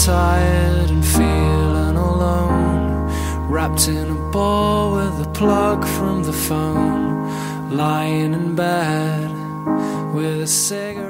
tired and feeling alone, wrapped in a ball with a plug from the phone, lying in bed with a cigarette.